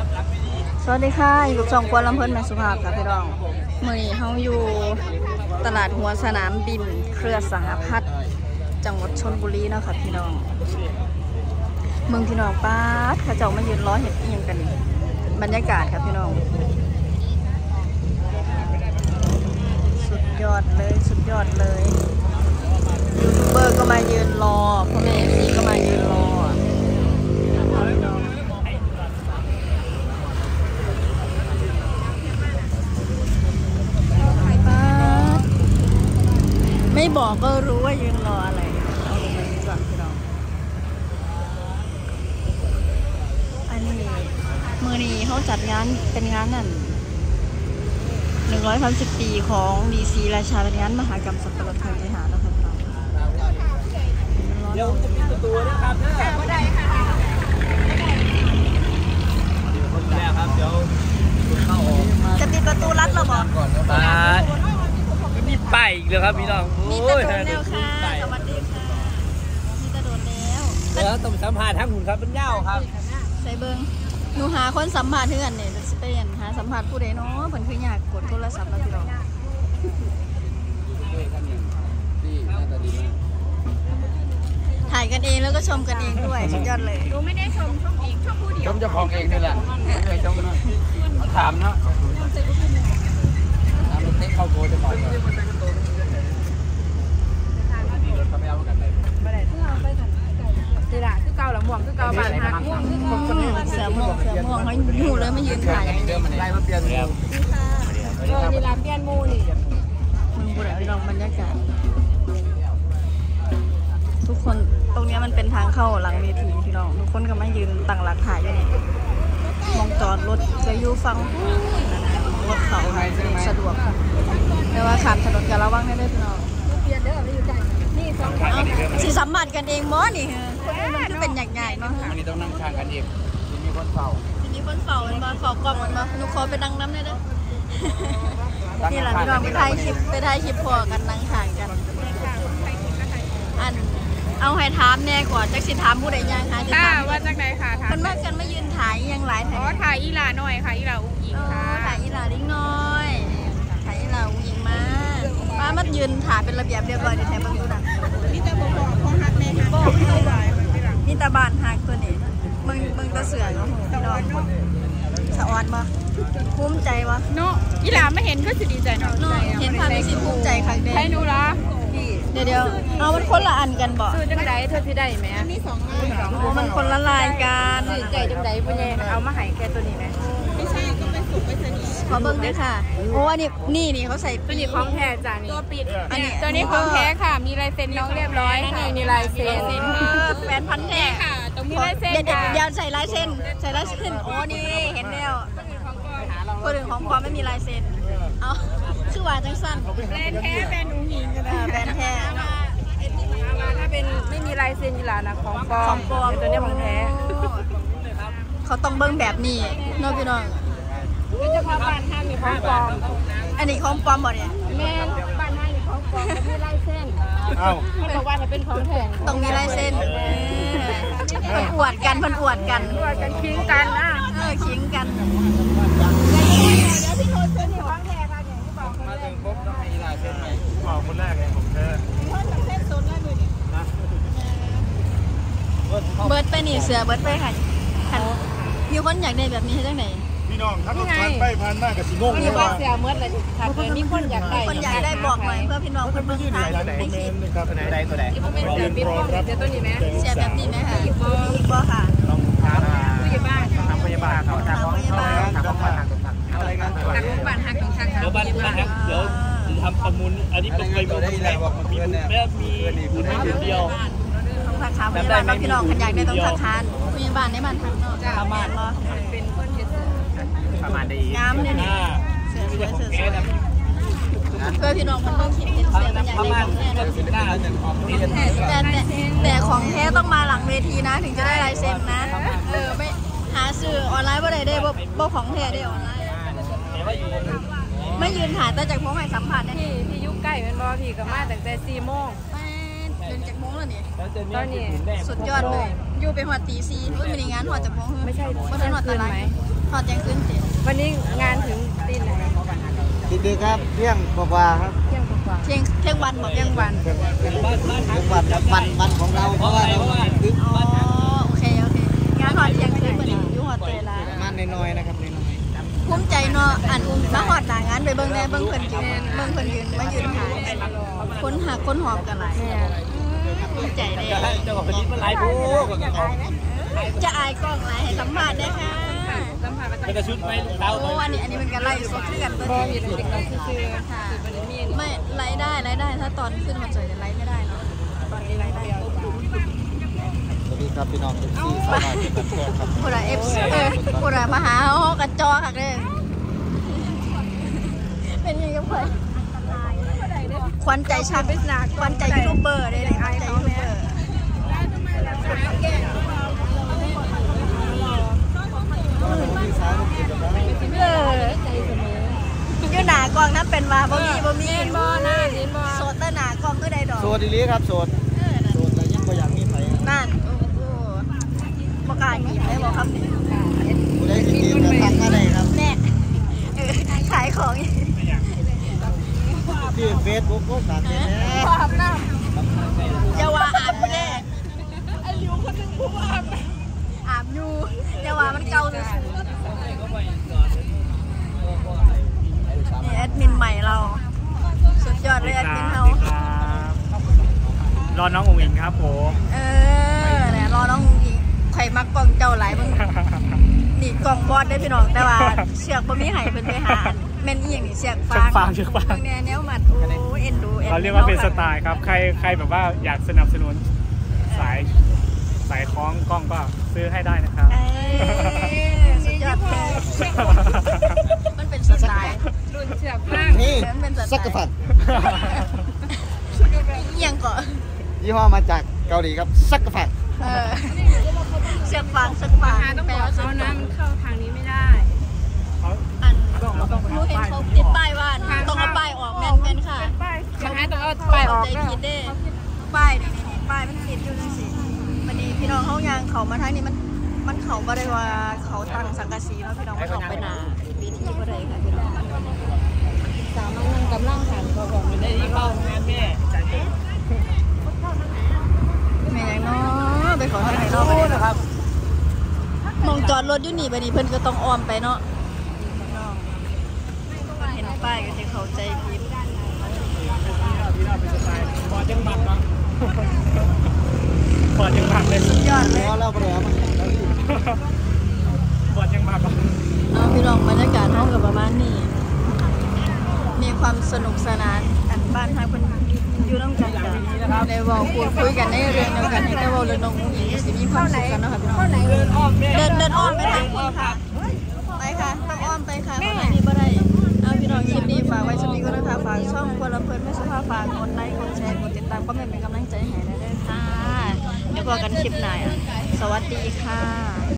สวัสดีค่ะอยู่กับช่องกวนลำเพิ่นแม่สุภาพค่ะพี่น้องมื้อนี้เฮาอยู่ตลาดหัวสนามบินเครือสหพัฒน์จังหวัดชลบุรีเนาะค่ะพี่น้องเมืองพี่น้องป้าดเขาเจ้ามายืนรอเฮ็ดอีหยังกันนี่บรรยากาศค่ะพี่น้องสุดยอดเลยสุดยอดเลยยูทูบเบอร์ก็มายืนรอพ่อแม่เอฟซีก็มายืนรอไม่บอกก็รู้ว่ายืนรออะไรเอาลงมาก่อนพี่น้องอันนี้มือนี้เขาจัดงานเป็นงานนั่น130 ปีของดีซีราชาเป็นงานมหกรรมสัตว์ประหลาดทางใจหาแล้วครับเดี๋ยวจะมีประตูนะครับก็ได้ค่ะครับเดี๋ยวเข้าออกจะปิดประตูรัดเราบอกมีป้ายอีกเลยครับพี่น้องมีตะโดนแล้วค่ะสวัสดีค่ะมีตะโดนแล้วต้องสัมภาษณ์ทั้งหุ่นครับเป็นเจ้าครับใส่เบิ้งหนูหาคนสัมภาษณ์เพื่อนเนี่ยจะเป็นหาสัมภาษณ์ผู้ใดเนาะเพิ่นคืออยากกดโทรศัพท์แล้วพี่น้องถ่ายกันเองแล้วก็ชมกันเองด้วยสุดยอดเลยหนูไม่ได้ชมเองชมผู้เดียวชมเจ้าของเองนี่แหละไม่ชมนะถามเนาะถามรถเต็กเข้าโกจะบอกนี่แหละคือเก่าหลังม่วงคือเก่าบานหักม่วงเสือม่วงเขาอยู่เลยไม่ยืนถ่ายเดิมมันไล่มาเปลี่ยนแล้วนี่ร้านเปลี่ยนมูนี่มึงกูได้ลองบรรยากาศทุกคนตรงนี้มันเป็นทางเข้าหลังเวทีพี่น้องทุกคนก็มายืนตั้งหลักถ่ายอยู่นี่มองจอดรถจะอยู่ฟังรถเขาสะดวกแต่ว่าขามถนนกันระวังให้ด้วยพี่น้องเปลี่ยนเด้อไม่อยู่ใจนี่สองสีสัมผัสกันเองมั้นี่มันคือเป็นใหญ่ๆเนาะอันนี้ต้องนั่งข้างกันเองมีคนเฝ้ามีคนเฝ้ามันมาเฝ้ากล้องมันมาหนูขอไปนั่งน้ำได้ด้วยนี่แหละพี่น้องไปถ่ายคลิปพอกันนั่งถ่ายกันอันเอาให้ถามแน่ก่อนจักสิถามผู้ใดยังคะค่ะว่าจากไหนค่ะถามมันมากันมายืนถ่ายยังหลายถ่ายถ่ายอีหลาหน่อยค่ะอีหลาอุ้งอิงค่ะถ่ายอีหลาดิ้งน้อยถ่ายอีหลาอุ้งอิงมามันยืนถ่ายเป็นระเบียบเรียบร้อยในแถบบังดูนะนี่จะบอกของฮักแม่ค่ะนี่ตาบานฮักตัวนี้มึงตาเสือเนาะพี่น้องสะออนมาภูมิใจวะเนาะอีหลาไม่เห็นก็จะดีใจเนาะเห็นภาพไม่สิภูมิใจครั้งเดียวให้หนูละเดี๋ยวเอามันคนละอันกันบ่ซื้อจังไดเธอที่ได้ไหมมี2 อันโอ้มันคนละลายกันซื้อใจจังไดพ่อใหญ่เอามาให้แค่ตัวนี้ไหมไม่ใช่ก็ไปสุกไปสนิทขอเบิ้งด้วยค่ะโอ้อันนี้นี่เขาใส่ตัวนี้ของแท้จ้านี่ตัวปิดตัวนี้ของแท้ค่ะมีลายเซ็นน้องเรียบร้อยนั่นเองมีลายเซ็นแฟนพันธุ์แท้ค่ะต้องมีลายเซ็นเดี๋ยวใส่ลายเซ็นโอ้นี่เห็นแล้วคนอื่นของความไม่มีลายเซ็นเอาชื่อว่าจังสั้นแบรนด์แท้แบรนด์อุ้งอิงก็ได้แบรนด์แท้ถ้าเป็นไม่มีลายเซ็นยีรานะของปลอมตัวนี้ของแท้เขาต้องเบิ้งแบบนี้น้องพี่น้องเป็นเฉพาะบ้านห้างมีของปลอมอันนี้ของปลอมบ่เนี่ยแม่บ้านห้างมีของปลอมมีลายเส้นเขาบอกว่าถ้าเป็นของแท้ต้องมีลายเส้นมันอวดกันคิงกันนะคิงกันเดี๋ยวพี่โทรซื้อที่ของแท้ค่ะเนี่ยที่บอกมาถึงปุ๊บต้องให้ลายเส้นใหม่บอกคนแรกเลยผมเจอเส้นโซนได้เลยดิเบิร์ดไปนี่เสือเบิร์ดไปค่ะมีคนอยากได้แบบนี้ให้จังไหนพี่น้องถ้ารถผ่านไปผ่านมากกับสีงงนี่ว่าเสือเบิร์ดเลยถ้าเกิดมีคนอยากได้บอกหน่อยเพื่อพี่น้องคนเบิ่งค่ะในคลิปนะครับตัวไหนที่เป็นเสือปิ๊บเสือตัวนี้ไหมเสือแบบนี้ไหมค่ะอีกบ่ค่ะต้องทางผู้ใหญ่บ้านทางพยาบาลเขาทางบ้านอะไรกันบ้านหักตรงทางแล้วบ้านหักเดี๋ยวทำประมูลอันนี้เป็นไปมูลมีบุญให้เดียวต้องทักทายผู้ใหญ่บ้านพี่น้องขยันได้ต้องทักทายผู้ใหญ่บ้านในบ้านทักเนาะประมาณเป็นคนเสือประมาณได้งามเลยนี่เสือเพื่อพี่น้องมันต้องคิดเป็นเสือมันใหญ่แต่ของแท้ต้องมาหลังเวทีนะถึงจะได้ลายเซ็นนะไม่หาสื่อออนไลน์บ่ได้บ่ของแท้ได้ออนไลน์ไม่ยืนถ่ายแต่จากโมงให้สัมผัสได้ที่ยุคใกล้เป็นบอพี่ก็มาตั้งแต่4 โมงเดินจากโมงแล้วนี่ตอนนี้สุดยอดเลยอยู่ไปหัวตี4ไม่มีงานหัวจากโมงไม่ใช่ไม่ใช่หัวตลาดทอดยังขึ้นติวันนี้งานถึงตีไหนดีๆครับเที่ยงกว่าครับเที่ยงกว่าเที่ยงวันบอกเที่ยงวันวันของเราเพราะว่าเราดึกอ๋อโอเคงานทอดเที่ยงคืนวันนี้อยู่หอดเตลามาน้อยๆนะครับน้อยภูมิใจเนาะอันมาหอดหนางานไปเบิ่งแน่เบิ่งเพิ่นยืนมายืนหาคนหักคนหอบกันหลายภูมิใจเลยเจ้าของคดีมันหลายผู้จะอายกล้องหลายให้สัมภาษณ์ได้ค่ะสัมผัสเป็นกระชุดไหมลูกเต้าโอ้อันนี้มันก็ไล่สดขึ้นกันตัวพอนี้อยู่ในติ๊กต็อกคือค่ะไม่ไล่ได้ถ้าตอนขึ้นมาเจอจะไล่ไม่ได้เนาะตอนนี้ไล่ได้ๆสวัสดีครับพี่น้องทุกที่สวัสดีครับครับพูดอะพูดอะมาหาห้องกันจอค่ะเลยเป็นยังไงกับเพื่อนควันใจชักควันใจยูทูบเบอร์เลยควันใจยูทูบเบอร์อยู่หนากองนั้นเป็นว่าบ่มีโสดแต่หนากองก็ได้ดอกโสดดีๆครับโสดแต่ยังบ่อยากมีไผนั่นโอ้โหประกาศหยิบได้บอกครับนี่ผู้ใดสิจีบก็ทักมาได้ครับแน่ขายของที่ Facebook ก็ฝากแน่อย่าว่าอาบไม่ได้ไอ้ลิวคนนึงพูดว่าอาบอยู่อย่าว่ามันเก่าเลยนี่แอดมินใหม่เราสุดยอดเลยแอดมินเรารอน้ององอิงครับผมเนี่ยรอน้องอีกใครมักกล้องเจ้าหลายมึงนี่กล้องบอสได้พี่น้องแต่ว่าเชือกบ่มีไห้เป็นไปหาแม่นอีหยังนี่เชือกฟางเนี่ยแนวมัดโอ้เอ็นดูเราเรียกว่าเป็นสไตล์ครับใครแบบว่าอยากสนับสนุนสายคล้องกล้องก็ซื้อให้ได้นะครับสุดยอดเลยมันเป็นสไตล์รุ่นเชือกมากนี่สักกะผัดยังก่อนยี่ห้อมาจากเกาหลีครับสักกะผัดเชือกฟางต้องแปลบอกว่าเขานะมันเข้าทางนี้ไม่ได้อันรู้เห็นเขาติดป้ายว่าต้องเอาป้ายออกแม่นค่ะเขาให้ต้องเอาป้ายออกใจคิดได้ป้ายนี่ป้ายมันติดอยู่นั่นสิวันนี้พี่น้องเขายางเขามาทางนี้มันเขาบ่ได้ว่าเขาตั้งสังกะสีแล้วพี่น้องเขาไปหนาปีที่บ่ได้ค่ะพี่น้องสาวน้องกำลังหันก็บอกมันได้ที่เข้างานแม่แม่ยังเนาะไปขอทางไหนเนาะนะครับมองจอดรถอยู่นี่ไปนี่เพิ่นก็ต้องอ้อมไปเนาะเห็นป้ายก็จะเข้าใจผิดบอดยังหมักเนาะบอดยังหมักเลยสุดยอดเลยพอแล้วบ่ได้เอามาให้เราอีกบอดยังหมักเอาพี่น้องบรรยากาศห้องกับประมาณนี้มีความสนุกสนานกันบ้านทางเพิ่นอยู่น้ำกันกันได้เว้าพูดคุยกันในเรื่องเดียวกันได้เว้าเรื่องน้องอุ้งอิงสิมีความสุขกันเนาะค่ะพี่น้องเดินอ้อมแม่เดินอ้อมไปทางนี้ค่ะไปค่ะต้องอ้อมไปค่ะเพราะทางนี้บ่ได้เอาพี่น้องคลิปนี้ฝากไว้สำหรับนี้ก็นะคะฝากช่องครัวลำเพลินไม่สุภาพฝากกดไลค์กดแชร์กดติดตามก็เป็นกำลังใจให้ได้ด้วยค่ะเดี๋ยวพบกันคลิปหน้าสวัสดีค่ะ